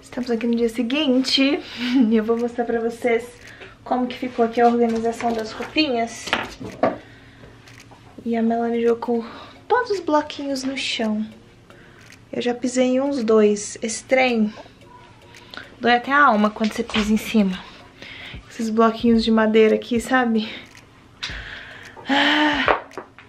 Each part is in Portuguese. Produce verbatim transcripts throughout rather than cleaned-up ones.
Estamos aqui no dia seguinte e eu vou mostrar pra vocês como que ficou aqui a organização das roupinhas. E a Melanie jogou todos os bloquinhos no chão. Eu já pisei em uns dois. Esse trem dói até a alma quando você pisa em cima. Esses bloquinhos de madeira aqui, sabe? Ah,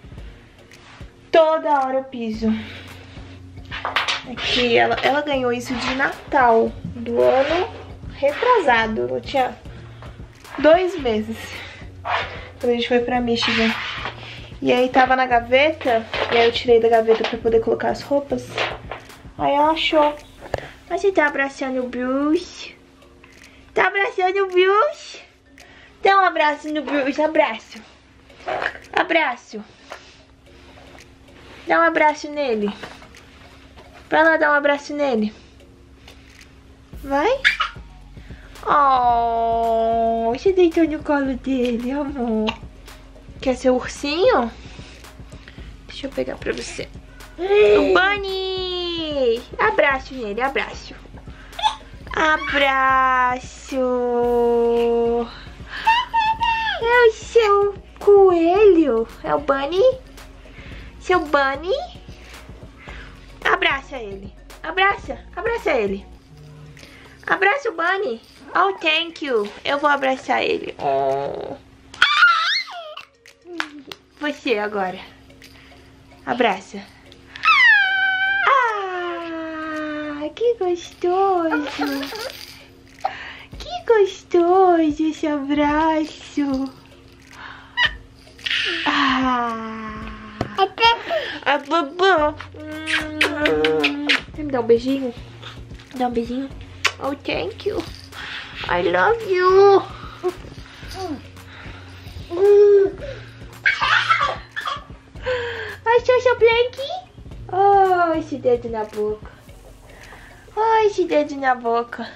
toda hora eu piso. Aqui, ela, ela ganhou isso de Natal do ano retrasado. Eu tinha dois meses quando a gente foi pra Michigan. E aí tava na gaveta, e aí eu tirei da gaveta pra poder colocar as roupas. Aí ela achou. Mas você tá abraçando o Bruce? Tá abraçando o Bruce? Dá um abraço no Bruce, abraço. Abraço. Dá um abraço nele. Vai lá dar um abraço nele. Vai. Oh, você deitou no colo dele, amor. Quer ser ursinho? Deixa eu pegar pra você. O Bunny! Abraço nele, abraço. Abraço. É o seu coelho? É o Bunny? Seu Bunny? Abraça ele. Abraça, abraça ele. Abraça o Bunny. Oh, thank you. Eu vou abraçar ele. Oh. Você agora. Abraça. Ah, que gostoso. Que gostoso esse abraço. Ah. A babá. Quer me dar um beijinho? Dá um beijinho? Oh, thank you. I love you. Achou seu blankie? Oh, esse dedo na boca. Oh, esse dedo na boca.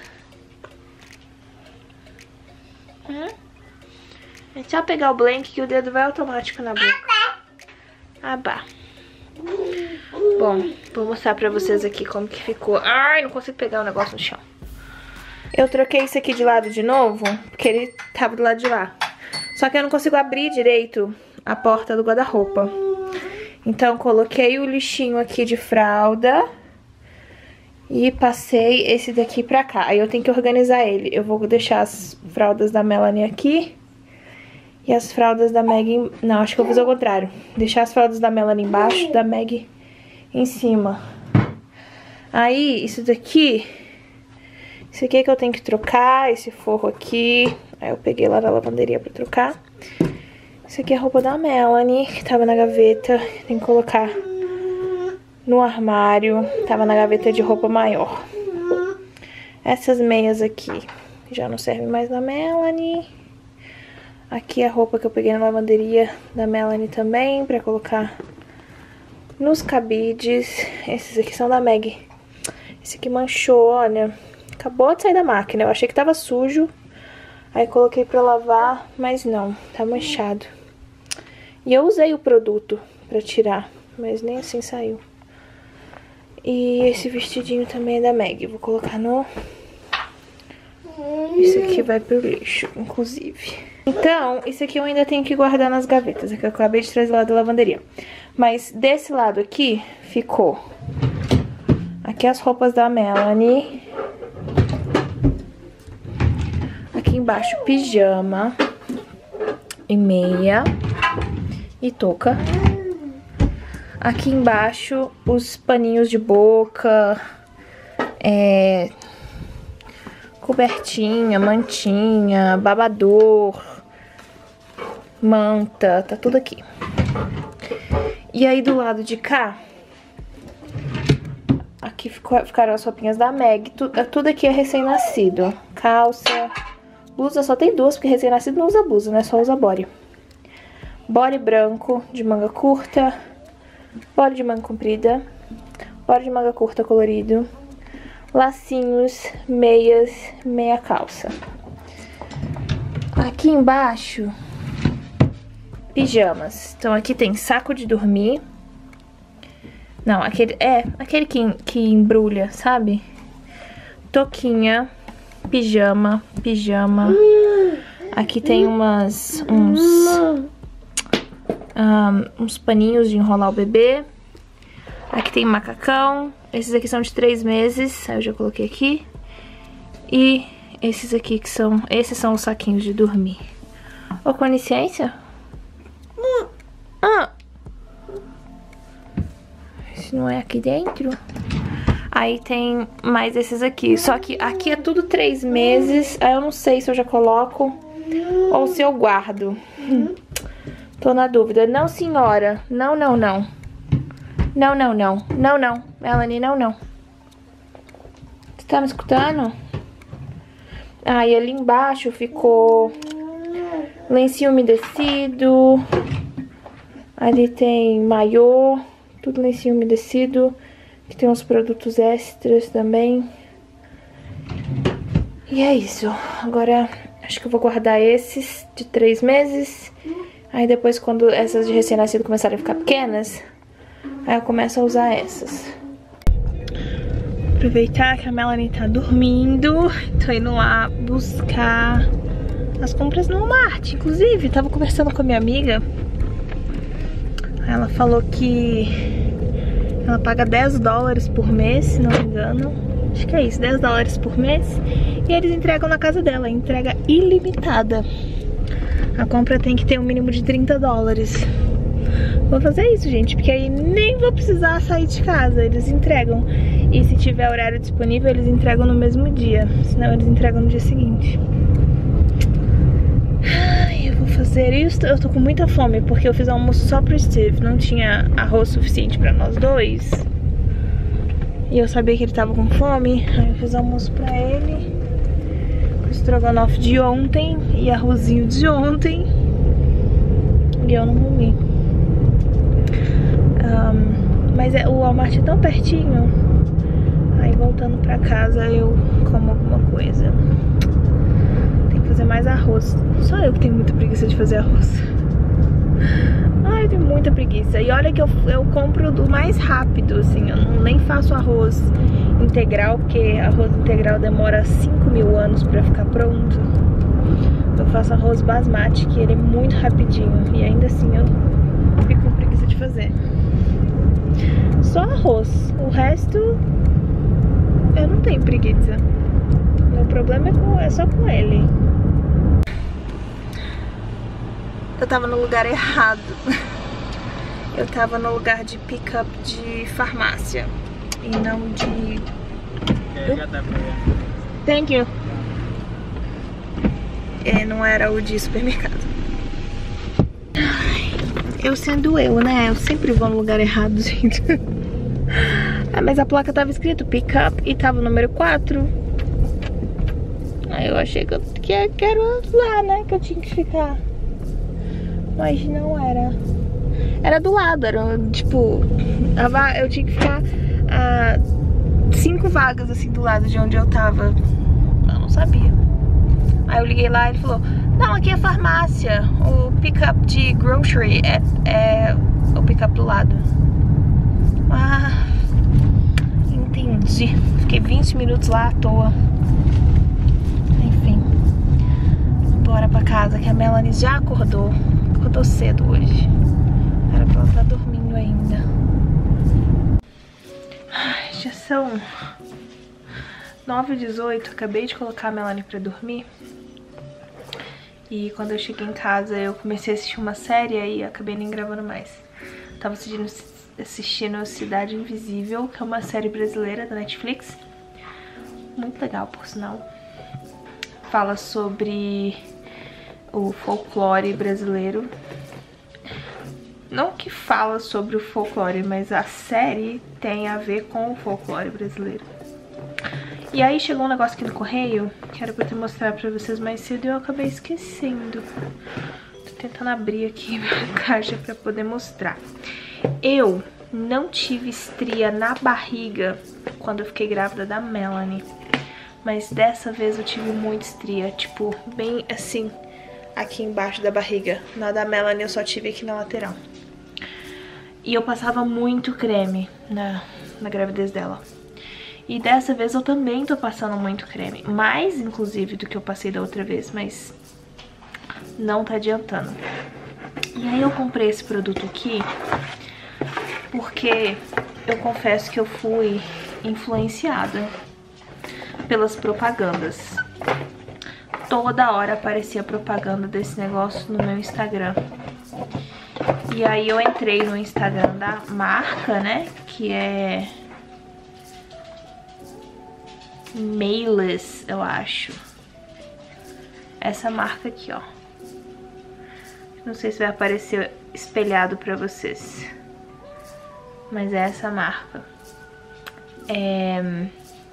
Hum? É só pegar o blankie que o dedo vai automático na boca. Abá. Bom, vou mostrar pra vocês aqui como que ficou. Ai, não consigo pegar o negócio no chão. Eu troquei isso aqui de lado de novo, porque ele tava do lado de lá. Só que eu não consigo abrir direito a porta do guarda-roupa. Então, coloquei o lixinho aqui de fralda e passei esse daqui pra cá. Aí eu tenho que organizar ele. Eu vou deixar as fraldas da Melanie aqui e as fraldas da Meg... Não, acho que eu vou fazer o contrário. Deixar as fraldas da Melanie embaixo, da Meg em cima. Aí, isso daqui... Isso aqui é que eu tenho que trocar, esse forro aqui. Aí eu peguei lá da lavanderia pra trocar. Isso aqui é a roupa da Melanie, que tava na gaveta. Tem que colocar no armário. Tava na gaveta de roupa maior. Essas meias aqui já não servem mais na Melanie. Aqui é a roupa que eu peguei na lavanderia da Melanie também, pra colocar nos cabides. Esses aqui são da Meg. Esse aqui manchou, olha. Acabou de sair da máquina. Eu achei que tava sujo. Aí coloquei pra lavar, mas não, tá manchado. E eu usei o produto pra tirar, mas nem assim saiu. E esse vestidinho também é da Meg. Vou colocar no... Isso aqui vai pro lixo, inclusive. Então, isso aqui eu ainda tenho que guardar nas gavetas. É que eu acabei de trazer lá da lavanderia. Mas desse lado aqui, ficou... Aqui as roupas da Melanie... Aqui embaixo, pijama e meia e touca. Aqui embaixo, os paninhos de boca, é, cobertinha, mantinha, babador, manta, tá tudo aqui. E aí do lado de cá, aqui ficou, ficaram as roupinhas da Meg. Tudo, tudo aqui é recém-nascido. Calça... Blusa só tem duas, porque recém-nascido não usa blusa, né? Só usa body. Body branco, de manga curta. Body de manga comprida. Body de manga curta colorido. Lacinhos, meias, meia calça. Aqui embaixo, pijamas. Então aqui tem saco de dormir. Não, aquele... É, aquele que, que embrulha, sabe? touquinha, pijama, pijama. Aqui tem umas, uns, um, uns paninhos de enrolar o bebê. Aqui tem macacão. Esses aqui são de três meses, aí eu já coloquei aqui. E esses aqui que são, esses são os saquinhos de dormir. Ô, com licença? Ah! Esse não é aqui dentro? Aí tem mais esses aqui. Só que aqui é tudo três meses. Aí eu não sei se eu já coloco ou se eu guardo. Tô na dúvida. Não, senhora. Não, não, não. Não, não, não. Não, não. Melanie, não, não. Você tá me escutando? Ah, e ali embaixo ficou lencinho umedecido. Ali tem maiô. Tudo lencinho umedecido. Aqui tem uns produtos extras também. E é isso. Agora, acho que eu vou guardar esses de três meses. Aí depois, quando essas de recém-nascido começarem a ficar pequenas, aí eu começo a usar essas. Aproveitar que a Melanie tá dormindo. Tô indo lá buscar as compras no Walmart. Inclusive, tava conversando com a minha amiga. Ela falou que ela paga dez dólares por mês, se não me engano. Acho que é isso, dez dólares por mês. E eles entregam na casa dela, entrega ilimitada. A compra tem que ter um mínimo de trinta dólares. Vou fazer isso, gente, porque aí nem vou precisar sair de casa, eles entregam. E se tiver horário disponível, eles entregam no mesmo dia. Senão eles entregam no dia seguinte. Ai, eu vou fazer isso. Eu tô com muita fome, porque eu fiz almoço só pro Steve. Não tinha arroz suficiente pra nós dois. E eu sabia que ele tava com fome. Aí eu fiz almoço pra ele. O estrogonofe de ontem e arrozinho de ontem. E eu não comi. Um, mas é, o Walmart é tão pertinho. Aí voltando pra casa eu como alguma coisa. Tem que fazer mais arroz. Só eu que tenho muita preguiça de fazer arroz. Ai, eu tenho muita preguiça. E olha que eu, eu compro do mais rápido, assim. Eu não, nem faço arroz integral, porque arroz integral demora cinco mil anos pra ficar pronto. Eu faço arroz basmati, que ele é muito rapidinho. E ainda assim eu fico com preguiça de fazer. Só arroz. O resto eu não tenho preguiça. Meu problema é, com, é só com ele. Eu tava no lugar errado. Eu tava no lugar de pick-up de farmácia e não de... Thank you. É, não era o de supermercado. Ai, eu sendo eu, né? Eu sempre vou no lugar errado, gente. Ah, mas a placa tava escrito pick-up e tava o número quatro. Aí eu achei que eu que, que era lá, né? Que eu tinha que ficar. Mas não era. Era do lado, era tipo... Eu tinha que ficar a cinco vagas assim do lado de onde eu tava. Eu não sabia. Aí eu liguei lá e ele falou: não, aqui é farmácia. O pick-up de grocery é, é o pick-up do lado. Ah, entendi. Fiquei vinte minutos lá à toa. Enfim. Bora pra casa, que a Melanie já acordou. Acordou cedo hoje. Era pra ela estar dormindo ainda. Ai, já são nove e dezoito. Acabei de colocar a Melanie pra dormir. E quando eu cheguei em casa eu comecei a assistir uma série e acabei nem gravando mais. Tava assistindo, assistindo Cidade Invisível, que é uma série brasileira da Netflix. Muito legal, por sinal. Fala sobre o folclore brasileiro. Não que fala sobre o folclore, mas a série tem a ver com o folclore brasileiro. E aí chegou um negócio aqui no correio, que era pra eu ter mostrado pra vocês mais cedo e eu acabei esquecendo. Tô tentando abrir aqui minha caixa pra poder mostrar. Eu não tive estria na barriga quando eu fiquei grávida da Melanie. Mas dessa vez eu tive muita estria, tipo, bem assim, aqui embaixo da barriga. Na da Melanie eu só tive aqui na lateral. E eu passava muito creme na, na gravidez dela. E dessa vez eu também tô passando muito creme. Mais, inclusive, do que eu passei da outra vez, mas não tá adiantando. E aí eu comprei esse produto aqui porque eu confesso que eu fui influenciada pelas propagandas. Toda hora aparecia propaganda desse negócio no meu Instagram. E aí eu entrei no Instagram da marca, né, que é Mailis, eu acho. Essa marca aqui, ó. Não sei se vai aparecer espelhado pra vocês, mas é essa marca. É...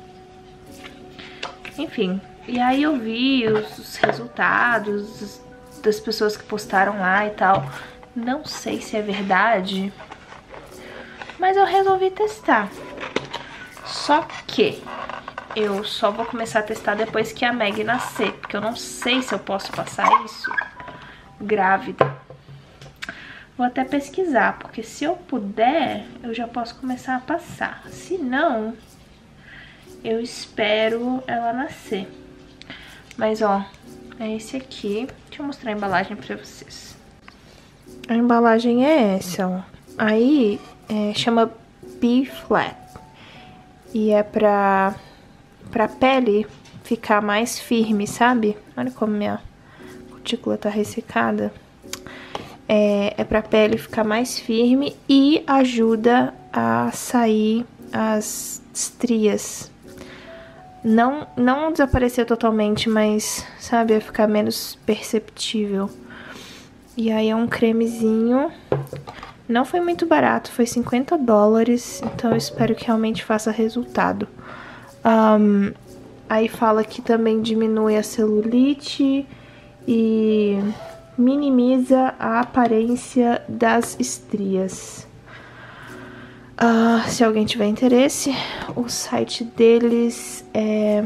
Enfim, e aí eu vi os, os resultados das pessoas que postaram lá e tal. Não sei se é verdade, mas eu resolvi testar. Só que eu só vou começar a testar depois que a Meg nascer, porque eu não sei se eu posso passar isso grávida. Vou até pesquisar, porque se eu puder, eu já posso começar a passar. Se não, eu espero ela nascer. Mas ó, é esse aqui. Deixa eu mostrar a embalagem pra vocês. A embalagem é essa, ó. Aí é, chama B-Flat. E é pra, pra pele ficar mais firme, sabe? Olha como minha cutícula tá ressecada. É, é pra pele ficar mais firme e ajuda a sair as estrias. Não, não desaparecer totalmente, mas, sabe, a ficar menos perceptível. E aí é um cremezinho. Não foi muito barato, foi cinquenta dólares, então eu espero que realmente faça resultado. Um, aí fala que também diminui a celulite e minimiza a aparência das estrias. Uh, se alguém tiver interesse, o site deles é...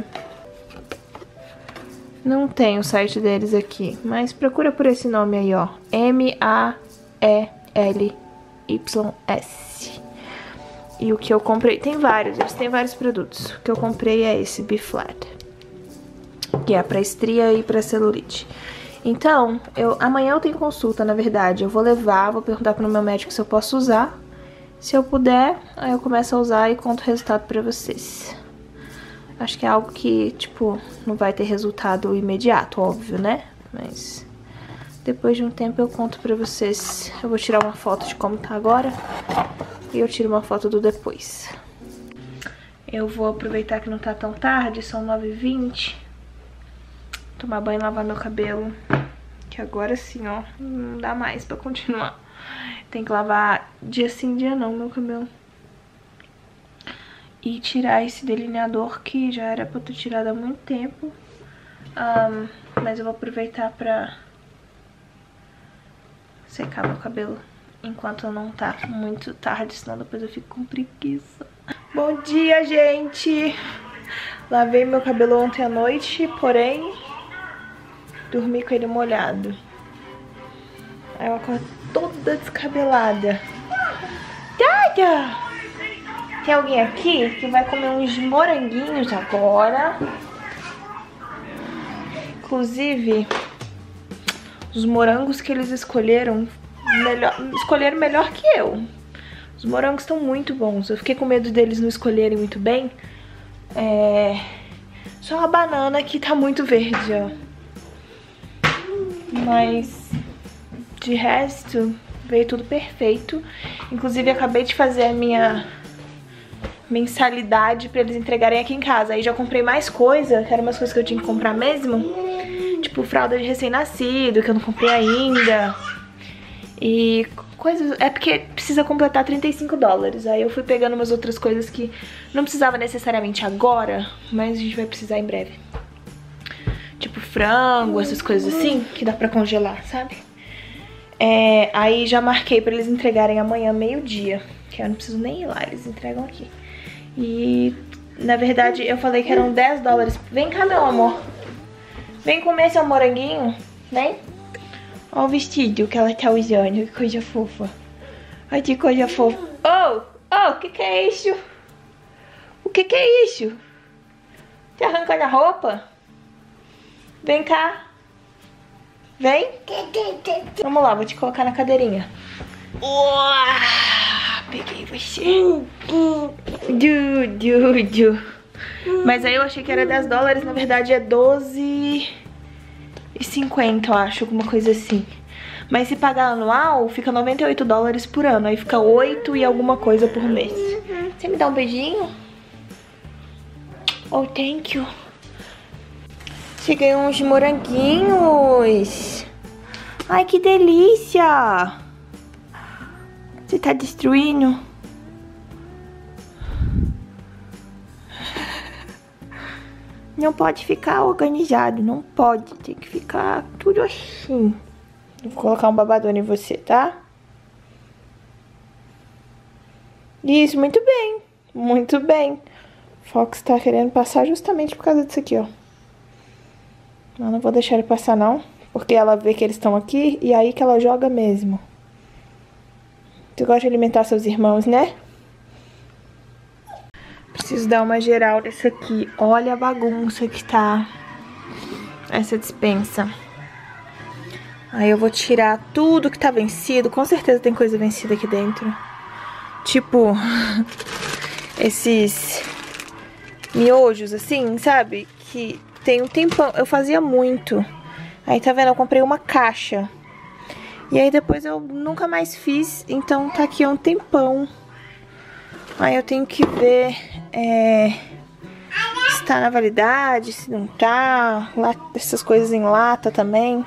Não tem o site deles aqui, mas procura por esse nome aí, ó. M A E L Y S. E o que eu comprei... Tem vários, eles têm vários produtos. O que eu comprei é esse B-Flat, que é pra estria e pra celulite. Então, eu, amanhã eu tenho consulta, na verdade. Eu vou levar, vou perguntar pro meu médico se eu posso usar. Se eu puder, aí eu começo a usar e conto o resultado pra vocês. Acho que é algo que, tipo, não vai ter resultado imediato, óbvio, né? Mas depois de um tempo eu conto pra vocês. Eu vou tirar uma foto de como tá agora e eu tiro uma foto do depois. Eu vou aproveitar que não tá tão tarde, são nove e vinte. Tomar banho e lavar meu cabelo, que agora sim, ó, não dá mais pra continuar. Tem que lavar dia sim, dia não, meu cabelo. E tirar esse delineador que já era pra eu ter tirado há muito tempo. Um, mas eu vou aproveitar pra secar meu cabelo enquanto não tá muito tarde, senão depois eu fico com preguiça. Bom dia, gente! Lavei meu cabelo ontem à noite, porém dormi com ele molhado. Aí eu acordo toda descabelada. Dada! Tem alguém aqui que vai comer uns moranguinhos agora. Inclusive, os morangos que eles escolheram melhor, escolheram melhor que eu. Os morangos estão muito bons. Eu fiquei com medo deles não escolherem muito bem. É... Só a banana que tá muito verde, ó. Mas de resto, veio tudo perfeito. Inclusive, acabei de fazer a minha mensalidade pra eles entregarem aqui em casa. Aí já comprei mais coisa, que eram umas coisas que eu tinha que comprar mesmo. Tipo, fralda de recém-nascido, que eu não comprei ainda. E coisas... É porque precisa completar trinta e cinco dólares. Aí eu fui pegando umas outras coisas que não precisava necessariamente agora, mas a gente vai precisar em breve. Tipo frango, essas coisas assim, que dá pra congelar, sabe? É, aí já marquei pra eles entregarem amanhã, meio-dia. Que eu não preciso nem ir lá, eles entregam aqui. E, na verdade, eu falei que eram dez dólares. Vem cá, meu amor. Vem comer seu moranguinho, vem. Olha o vestido que ela tá usando, que coisa fofa. Olha que coisa fofa. Oh, oh, o que que é isso? O que que é isso? Tá arrancando a roupa? Vem cá. Vem. Vamos lá, vou te colocar na cadeirinha. Uau, peguei você. Du, du, du. Mas aí eu achei que era dez dólares, na verdade é doze e cinquenta, eu acho, alguma coisa assim. Mas se pagar anual, fica noventa e oito dólares por ano. Aí fica oito e alguma coisa por mês. Você me dá um beijinho? Oh, thank you. Você ganhou uns moranguinhos. Ai, que delícia. Você tá destruindo? Não pode ficar organizado, não pode. Tem que ficar tudo assim. Vou colocar um babador em você, tá? Isso, muito bem. Muito bem. Fox tá querendo passar justamente por causa disso aqui, ó. Eu não vou deixar ele passar, não. Porque ela vê que eles estão aqui e aí que ela joga mesmo. Tu gosta de alimentar seus irmãos, né? Preciso dar uma geral nessa aqui. Olha a bagunça que tá essa despensa. Aí eu vou tirar tudo que tá vencido. Com certeza tem coisa vencida aqui dentro. Tipo, esses miojos assim, sabe? Que tem um tempão. Eu fazia muito. Aí tá vendo? Eu comprei uma caixa. E aí depois eu nunca mais fiz. Então tá aqui há um tempão. Aí eu tenho que ver é, se tá na validade, se não tá. Lá, essas coisas em lata também.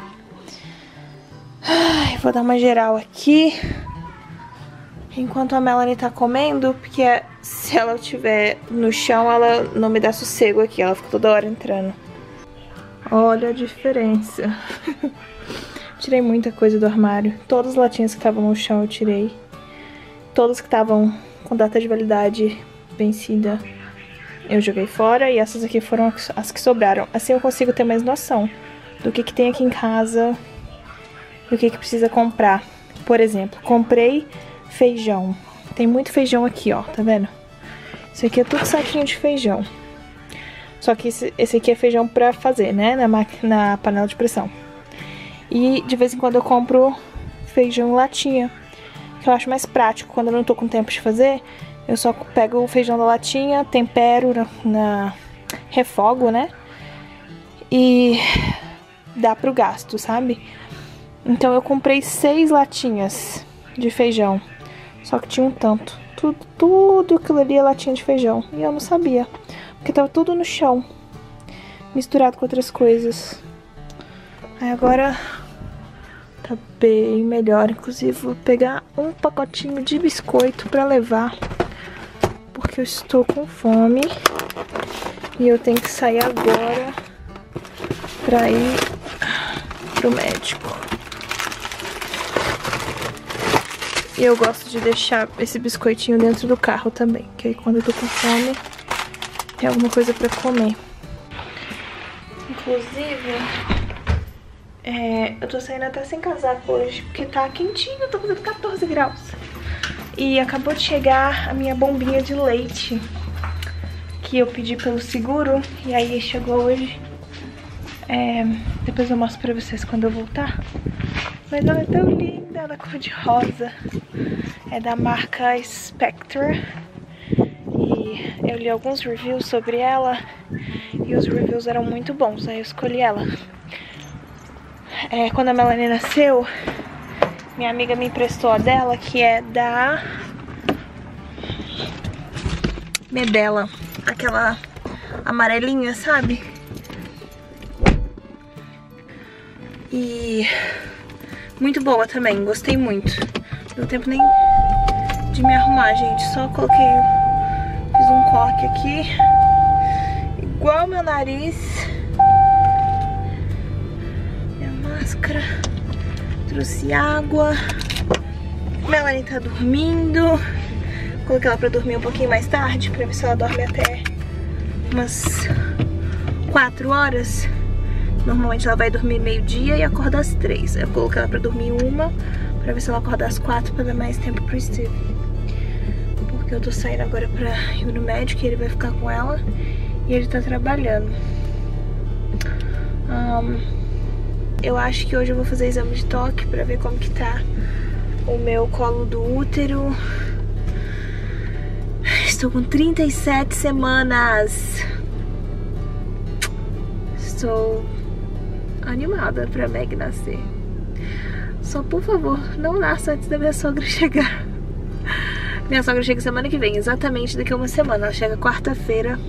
Ai, vou dar uma geral aqui. Enquanto a Melanie tá comendo, porque se ela estiver no chão, ela não me dá sossego aqui. Ela fica toda hora entrando. Olha a diferença. Tirei muita coisa do armário. Todas as latinhas que estavam no chão eu tirei. Todas que estavam com data de validade vencida eu joguei fora. E essas aqui foram as que sobraram. Assim eu consigo ter mais noção do que, que tem aqui em casa e o que, que precisa comprar. Por exemplo, comprei feijão. Tem muito feijão aqui, ó, tá vendo? Isso aqui é tudo saquinho de feijão. Só que esse, esse aqui é feijão pra fazer, né? Na, na panela de pressão. E de vez em quando eu compro feijão em latinha, que eu acho mais prático. Quando eu não tô com tempo de fazer, eu só pego o feijão da latinha, tempero, na, na refogo, né? E dá pro gasto, sabe? Então eu comprei seis latinhas de feijão. Só que tinha um tanto. Tudo, tudo aquilo ali é latinha de feijão. E eu não sabia. Porque tava tudo no chão. Misturado com outras coisas. Aí agora tá bem melhor. Inclusive vou pegar um pacotinho de biscoito pra levar. Porque eu estou com fome. E eu tenho que sair agora pra ir pro médico. E eu gosto de deixar esse biscoitinho dentro do carro também. Que aí quando eu tô com fome, tem alguma coisa pra comer. Inclusive, é, eu tô saindo até sem casaco hoje, porque tá quentinho, tô fazendo quatorze graus. E acabou de chegar a minha bombinha de leite, que eu pedi pelo seguro, e aí chegou hoje. É, depois eu mostro pra vocês quando eu voltar. Mas ela é tão linda, ela é cor de rosa. É da marca Spectre. E eu li alguns reviews sobre ela e os reviews eram muito bons, aí eu escolhi ela. É, quando a Melanie nasceu, minha amiga me emprestou a dela, que é da Medela, aquela amarelinha, sabe? E muito boa também, gostei muito. Não deu tempo nem de me arrumar, gente, só coloquei, fiz um coque aqui, igual meu nariz. Minha máscara. Trouxe água. Melanie tá dormindo. Coloquei ela pra dormir um pouquinho mais tarde, pra ver se ela dorme até umas quatro horas. Normalmente ela vai dormir meio-dia e acorda às três. Eu coloquei ela pra dormir uma, pra ver se ela acorda às quatro, pra dar mais tempo pro Steve. porque eu tô saindo agora pra ir no médico e ele vai ficar com ela e ele tá trabalhando. Um, eu acho que hoje eu vou fazer exame de toque pra ver como que tá o meu colo do útero. Estou com trinta e sete semanas. Estou animada pra Meg nascer. Só, por favor, não nasça antes da minha sogra chegar. Minha sogra chega semana que vem, exatamente daqui a uma semana. Ela chega quarta-feira.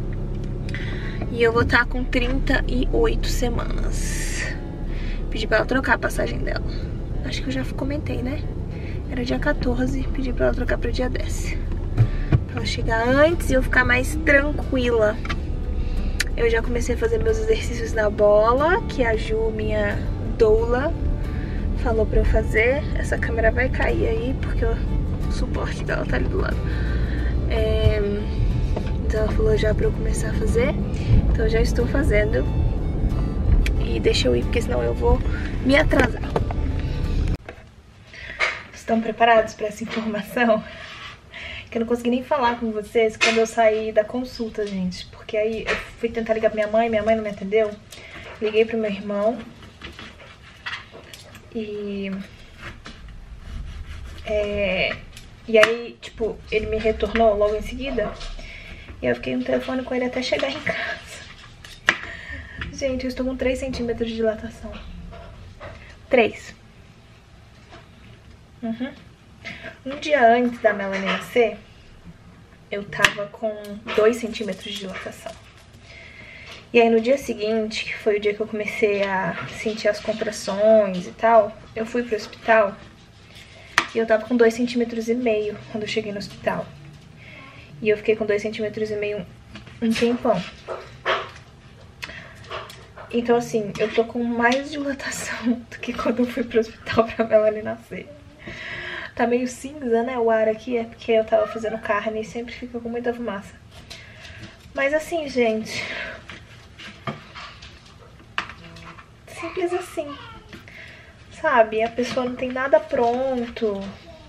E eu vou estar com trinta e oito semanas. Pedi pra ela trocar a passagem dela. Acho que eu já comentei, né? Era dia quatorze, pedi pra ela trocar pra dia dez. Pra ela chegar antes e eu ficar mais tranquila. Eu já comecei a fazer meus exercícios na bola, que a Ju, minha doula, falou pra eu fazer. Essa câmera vai cair aí, porque o suporte dela tá ali do lado. É... Então ela falou já pra eu começar a fazer. Então eu já estou fazendo. E deixa eu ir, porque senão eu vou me atrasar. Estão preparados pra essa informação? Que eu não consegui nem falar com vocês quando eu saí da consulta, gente. Porque aí eu fui tentar ligar pra minha mãe, minha mãe não me atendeu. Liguei pro meu irmão. E... É... E aí, tipo, ele me retornou logo em seguida. E eu fiquei no telefone com ele até chegar em casa. Gente, eu estou com três centímetros de dilatação. três. Uhum. Um dia antes da Melanie nascer, eu tava com dois centímetros de dilatação. E aí no dia seguinte, que foi o dia que eu comecei a sentir as contrações e tal, eu fui pro hospital e eu tava com dois centímetros e meio quando eu cheguei no hospital. E eu fiquei com dois centímetros e meio um tempão. Então assim, eu tô com mais dilatação do que quando eu fui pro hospital pra Melanie nascer. Tá meio cinza, né, o ar aqui, é porque eu tava fazendo carne e sempre fica com muita fumaça. Mas assim, gente, simples assim, sabe? A pessoa não tem nada pronto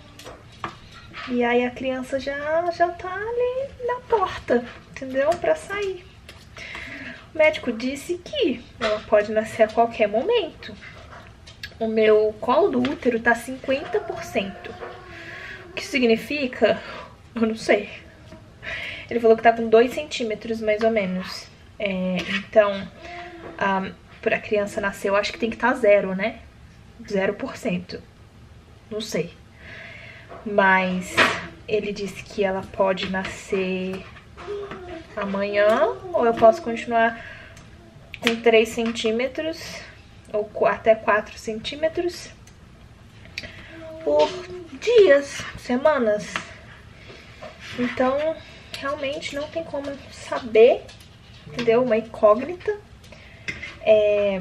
e aí a criança já, já tá ali na porta, entendeu? Pra sair. O médico disse que ela pode nascer a qualquer momento. O meu colo do útero tá cinquenta por cento. O que significa? Eu não sei. Ele falou que tá com dois centímetros, mais ou menos. É, então, um, pra criança nascer, eu acho que tem que estar tá zero, né? zero por cento. Não sei. Mas ele disse que ela pode nascer amanhã, ou eu posso continuar com três centímetros... ou até quatro centímetros por dias, semanas. Então, realmente não tem como saber, entendeu? Uma incógnita. É...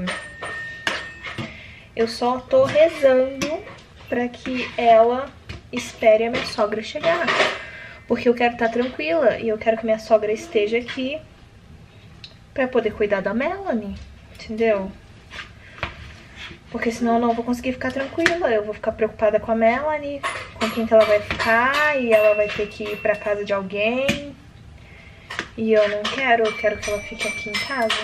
Eu só tô rezando pra que ela espere a minha sogra chegar. Porque eu quero estar tranquila e eu quero que minha sogra esteja aqui pra poder cuidar da Melanie, entendeu? Porque senão eu não vou conseguir ficar tranquila. Eu vou ficar preocupada com a Melanie, com quem que ela vai ficar, e ela vai ter que ir pra casa de alguém. E eu não quero, eu quero que ela fique aqui em casa.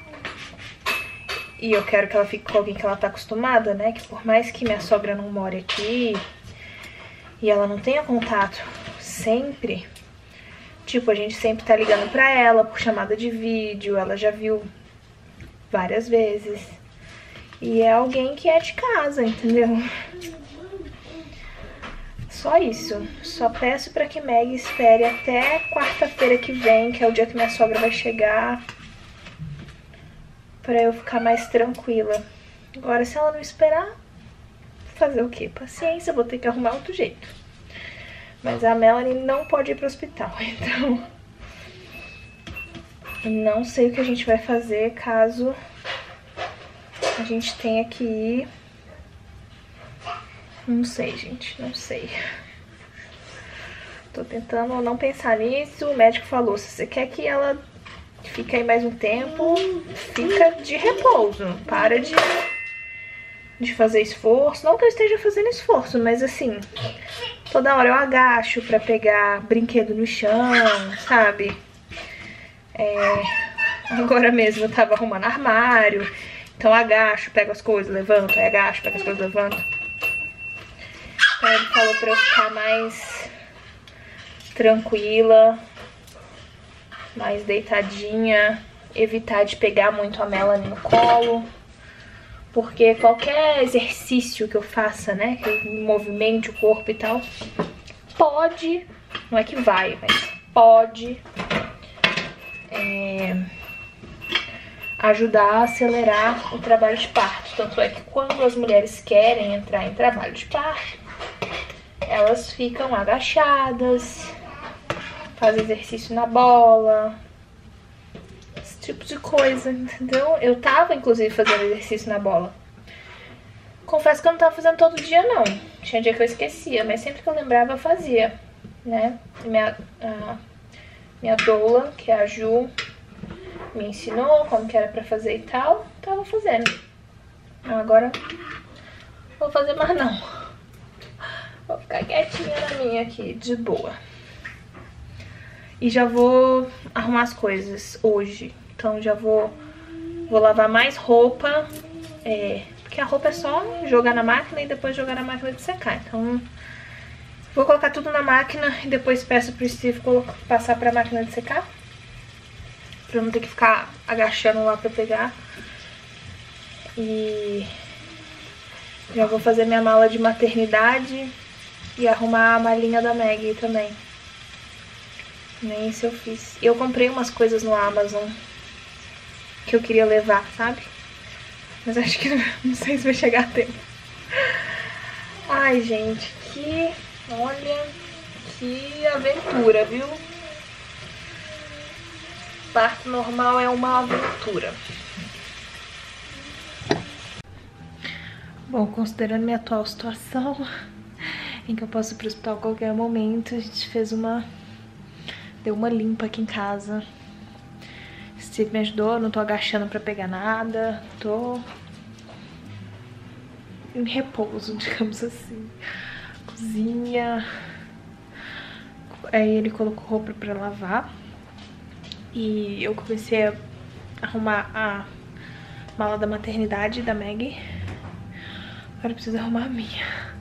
E eu quero que ela fique com alguém que ela tá acostumada, né? Que por mais que minha sogra não more aqui e ela não tenha contato sempre, tipo, a gente sempre tá ligando pra ela por chamada de vídeo, ela já viu várias vezes. E é alguém que é de casa, entendeu? Só isso. Só peço pra que Meg espere até quarta-feira que vem, que é o dia que minha sogra vai chegar, pra eu ficar mais tranquila. Agora, se ela não esperar, fazer o quê? Paciência, vou ter que arrumar outro jeito. Mas a Melanie não pode ir pro hospital, então... não sei o que a gente vai fazer caso... a gente tenha que ir... Não sei, gente, não sei. Tô tentando não pensar nisso. O médico falou, se você quer que ela fique aí mais um tempo, fica de repouso. Para de de fazer esforço. Não que eu esteja fazendo esforço, mas assim, toda hora eu agacho pra pegar brinquedo no chão, sabe? É, agora mesmo eu tava arrumando armário, então agacho, pego as coisas, levanto, aí agacho, pego as coisas, levanto. Então ele falou pra eu ficar mais tranquila, mais deitadinha, evitar de pegar muito a Melanie no colo, porque qualquer exercício que eu faça, né, que eu movimente o corpo e tal, pode, não é que vai, mas pode é, ajudar a acelerar o trabalho de parto. Tanto é que quando as mulheres querem entrar em trabalho de parto, elas ficam agachadas, fazem exercício na bola, esse tipo de coisa, entendeu? Eu tava, inclusive, fazendo exercício na bola. Confesso que eu não tava fazendo todo dia, não. Tinha dia que eu esquecia, mas sempre que eu lembrava, eu fazia, né? Minha, a, minha doula, que é a Ju, me ensinou como que era pra fazer e tal. Tava fazendo. Agora, não vou fazer mais, não. Vou ficar quietinha na minha aqui, de boa. E já vou arrumar as coisas hoje. Então já vou, vou lavar mais roupa. É, porque a roupa é só jogar na máquina e depois jogar na máquina de secar. Então vou colocar tudo na máquina e depois peço pro Steve passar pra máquina de secar. Pra eu não ter que ficar agachando lá pra pegar. E já vou fazer minha mala de maternidade e arrumar a malinha da Maggie também. Nem isso eu fiz. Eu comprei umas coisas no Amazon que eu queria levar, sabe? Mas acho que não, não sei se vai chegar a tempo. Ai, gente, que... Olha, que aventura, viu? Parto normal é uma aventura. Bom, considerando minha atual situação, em que eu posso ir pro hospital a qualquer momento, a gente fez uma... Deu uma limpa aqui em casa. Steve me ajudou, não tô agachando pra pegar nada. Tô em repouso, digamos assim. Cozinha. Aí ele colocou roupa pra lavar. E eu comecei a arrumar a mala da maternidade da Maggie. Agora eu preciso arrumar a minha.